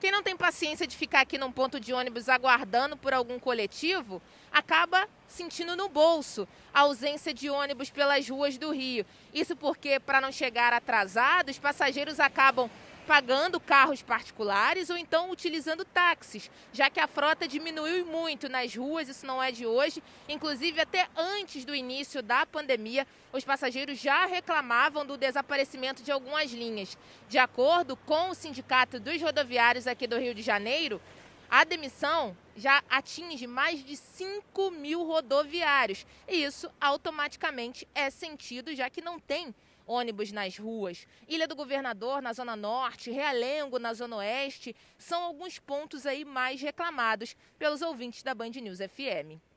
Quem não tem paciência de ficar aqui num ponto de ônibus aguardando por algum coletivo, acaba sentindo no bolso a ausência de ônibus pelas ruas do Rio. Isso porque, para não chegar atrasados, passageiros acabam pagando carros particulares ou então utilizando táxis, já que a frota diminuiu muito nas ruas, isso não é de hoje. Inclusive, até antes do início da pandemia, os passageiros já reclamavam do desaparecimento de algumas linhas. De acordo com o Sindicato dos Rodoviários aqui do Rio de Janeiro, a demissão já atinge mais de 5 mil rodoviários. E isso automaticamente é sentido, já que não tem ônibus nas ruas. Ilha do Governador, na Zona Norte, Realengo, na Zona Oeste, são alguns pontos aí mais reclamados pelos ouvintes da Band News FM.